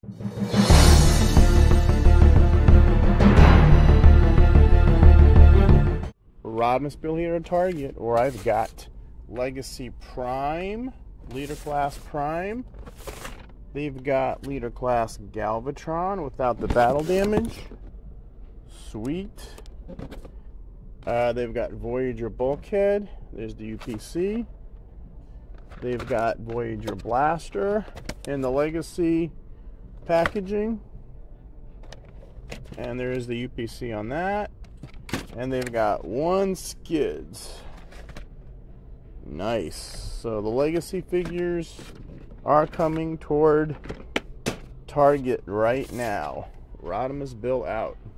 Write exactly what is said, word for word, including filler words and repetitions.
Rodimusbill here at Target, or I've got Legacy Prime, Leader Class Prime. They've got Leader Class Galvatron without the battle damage. Sweet. Uh, they've got Voyager Bulkhead. There's the U P C. They've got Voyager Blaster in the Legacy packaging. And there is the U P C on that. And they've got one Skids. Nice. So the Legacy figures are coming toward Target right now. Rodimusbill out.